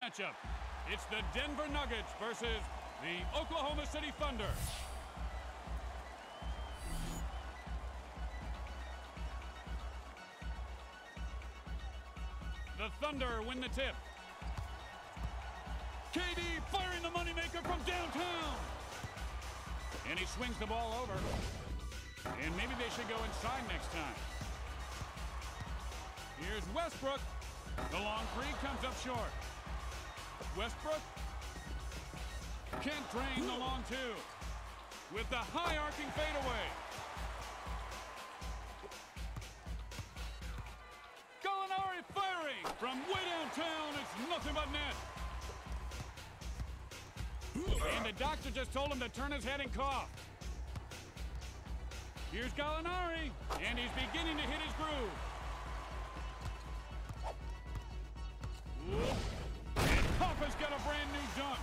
matchup. It's the Denver Nuggets versus the Oklahoma City Thunder. The Thunder win the tip. KD firing the moneymaker from downtown. And he swings the ball over. And maybe they should go inside next time. Here's Westbrook. The long three comes up short. Westbrook can't drain the long two with the high arcing fadeaway. Gallinari firing from way downtown. It's nothing but net. And the doctor just told him to turn his head and cough. Here's Gallinari, and he's beginning to hit his groove. And Hoffa's got a brand new dunk.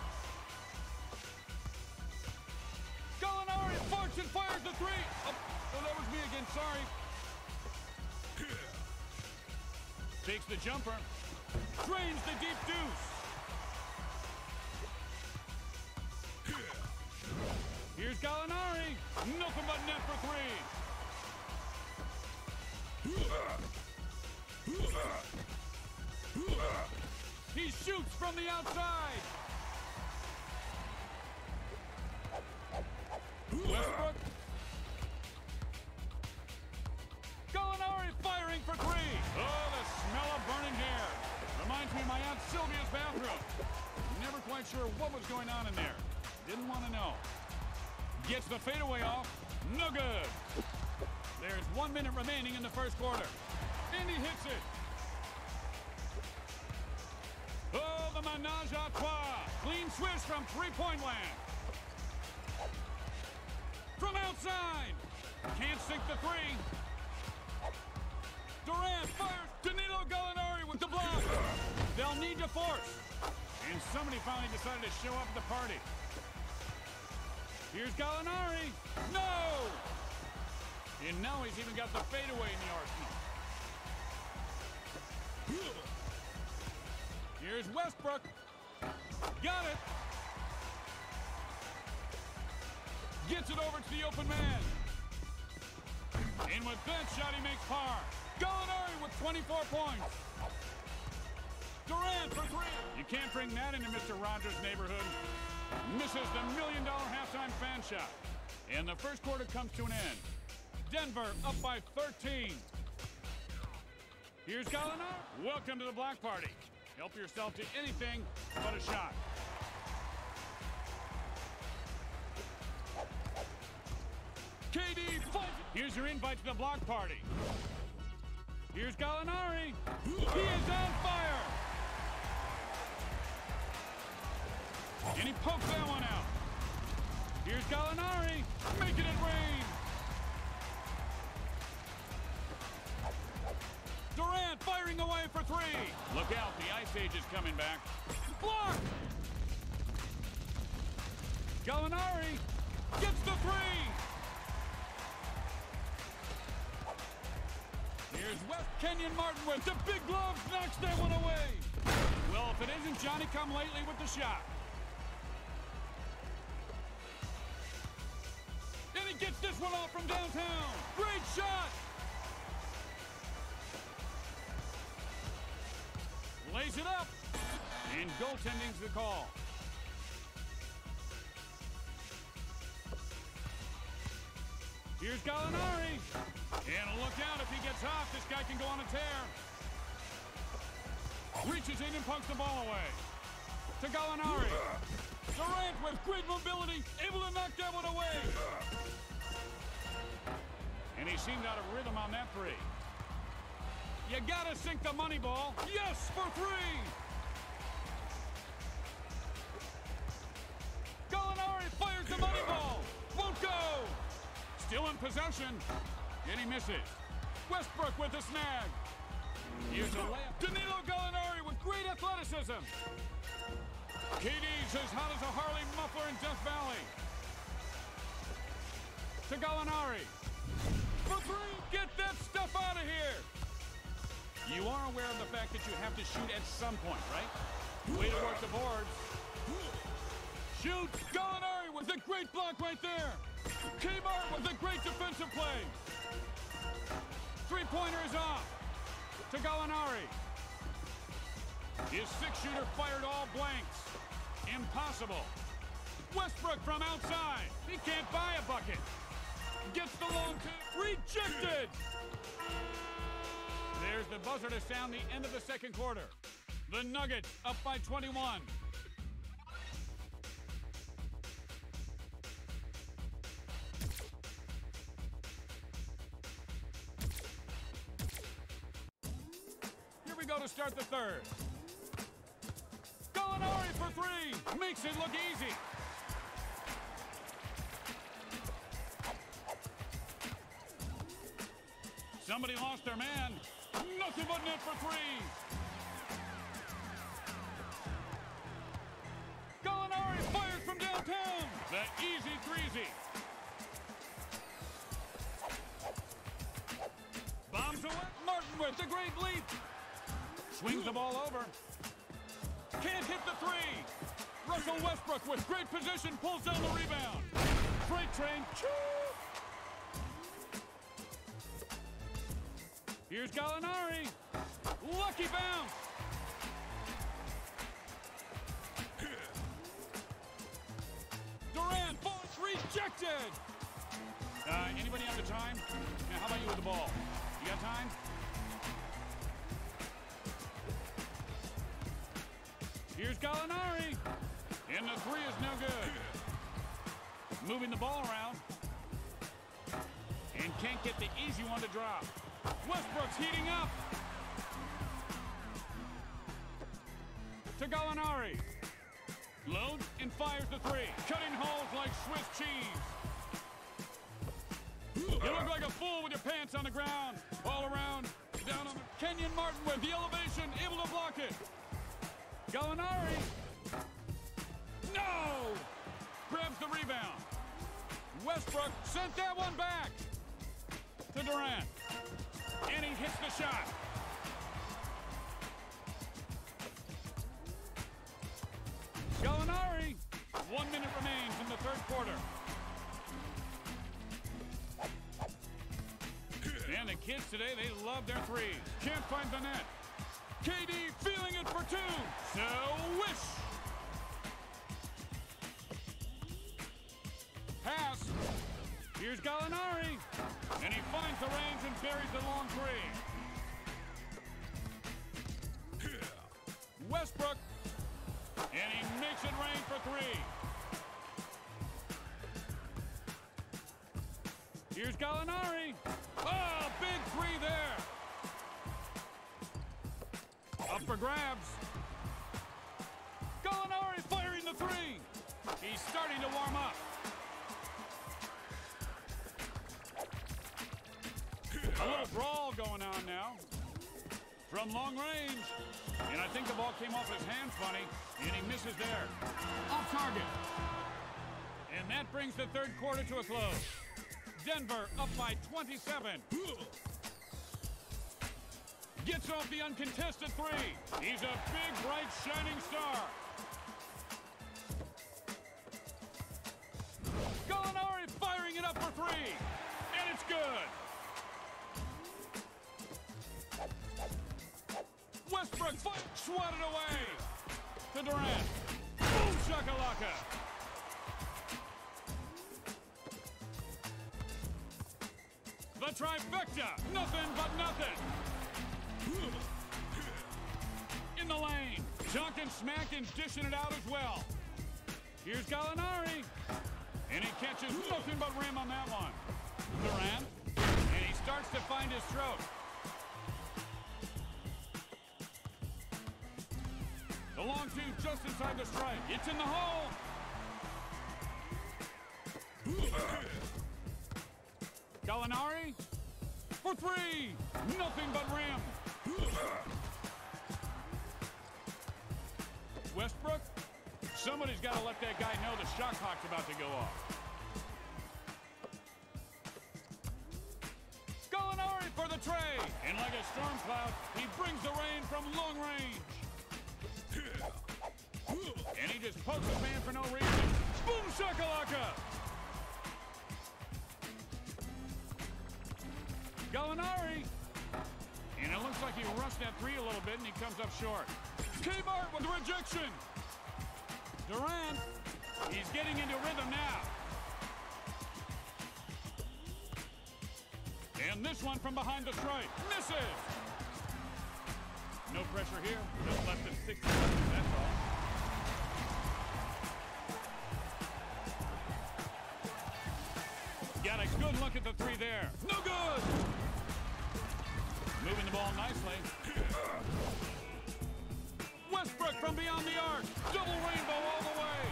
Gallinari farts and fires the three. Oh, that was me again, sorry. Takes the jumper. Drains the deep deuce. Here's Gallinari. Nothing but net for three. He shoots from the outside. Westbrook. Gallinari firing for three. Oh, the smell of burning hair. Reminds me of my Aunt Sylvia's bathroom. Never quite sure what was going on in there. Didn't want to know. Gets the fadeaway off. No good. There's 1 minute remaining in the first quarter. And he hits it. Oh, the menage a trois. Clean swish from three-point land. From outside. Can't sink the three. Durant fires. Danilo Gallinari with the block. They'll need to force. And somebody finally decided to show up at the party. Here's Gallinari. No! And now he's even got the fadeaway in the arsenal. Here's Westbrook. Got it. Gets it over to the open man. And with that shot, he makes par. Gallinari with 24 points. Durant for three. You can't bring that into Mr. Rogers' neighborhood. Misses the $1 million halftime fan shot. And the first quarter comes to an end. Denver up by 13. Here's Gallinari. Welcome to the block party. Help yourself to anything but a shot. KD fights. Here's your invite to the block party. Here's Gallinari. He is on fire. And he pokes that one out. Here's Gallinari, making it rain. Durant firing away for three. Look out, the Ice Age is coming back. Blocked! Gallinari gets the three. Here's West. Kenyon Martin with the big gloves, knocks that one away. Well, if it isn't Johnny-come-lately with the shot. And he gets this one off from downtown. Great shot. Lays it up. And goaltending's the call. Here's Gallinari. And look out, if he gets hot, this guy can go on a tear. Reaches in and punks the ball away. To Gallinari. Durant with great mobility, able to knock that one away. And he seemed out of rhythm on that three. You gotta sink the money ball. Yes, for three. Gallinari fires the money ball. Won't go. Still in possession. And he misses. Westbrook with the snag. Here's a layup. Danilo Gallinari with great athleticism. KD's as hot as a Harley muffler in Death Valley. To Gallinari. For three. Get that stuff out of here. You are aware of the fact that you have to shoot at some point, right? boards. Shoot! Gallinari with a great block right there. Kmart with a great defensive play. Three-pointer is off to Gallinari. His six-shooter fired all blanks. Impossible. Westbrook from outside. He can't buy a bucket. Gets the long two. Rejected! There's the buzzer to sound the end of the second quarter. The Nuggets up by 21. Here we go to start the third. Gallinari for three. Makes it look easy. Somebody lost their man. Nothing but net for three. Gallinari fires from downtown. The easy threesy. Bombs away. Martin with the great leap. Swings the ball over. Can't hit the three. Russell Westbrook with great position pulls down the rebound. Freight train. Choo! Here's Gallinari. Lucky bounce. Durant, rejected. Anybody have the time? Now, how about you with the ball? You got time? Here's Gallinari. And the three is no good. Moving the ball around. And can't get the easy one to drop. Westbrook's heating up. To Gallinari. Loads and fires the three. Cutting holes like Swiss cheese. You look like a fool with your pants on the ground. All around. Down on the Kenyon Martin with the elevation. Able to block it. Gallinari. No! Grabs the rebound. Westbrook sent that one back. To Durant. And he hits the shot. Gallinari. 1 minute remains in the third quarter. And the kids today, they love their threes. Can't find the net. KD feeling it for two. So wish. Pass. Here's Gallinari. And he finds the range and buries the long three. Westbrook. And he makes it rain for three. Here's Gallinari. Oh, big three there. Up for grabs. Gallinari firing the three. He's starting to warm up. A little brawl going on now. From long range. And I think the ball came off his hands funny. And he misses there. Off target. And that brings the third quarter to a close. Denver up by 27. Gets off the uncontested three. He's a big, bright, shining star. Gallinari firing it up for three. And it's good. Westbrook swatted away. To Durant. Boom shakalaka. The trifecta. Nothing but nothing. In the lane. Duncan smacking, dishing it out as well. Here's Gallinari. And he catches nothing but rim on that one. Durant. And he starts to find his throat. The long two just inside the stripe. It's in the hole. Gallinari for three. Nothing but rim. Westbrook. Somebody's got to let that guy know the shot clock's about to go off. Gallinari for the tray. And like a storm cloud, he brings the rain from long range. Pokes his man for no reason. Boom shakalaka! Gallinari! And it looks like he rushed that three a little bit and he comes up short. Kmart with the rejection! Durant, he's getting into rhythm now. And this one from behind the stripe. Misses! No pressure here. Just less than 60 seconds, that's all. Got a good look at the three there. No good! Moving the ball nicely. Westbrook from beyond the arc. Double rainbow all the way.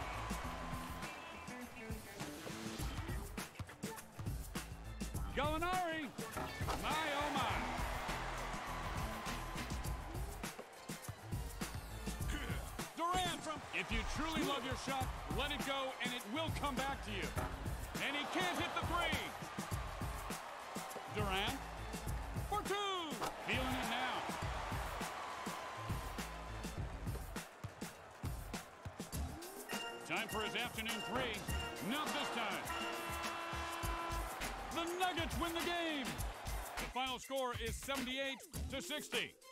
Gallinari. My, oh my. Durant from... If you truly love your shot, let it go and it will come back to you. And he can't hit the three. Durant. For two. Feeling it now. Time for his afternoon three. Not this time. The Nuggets win the game. The final score is 78-60.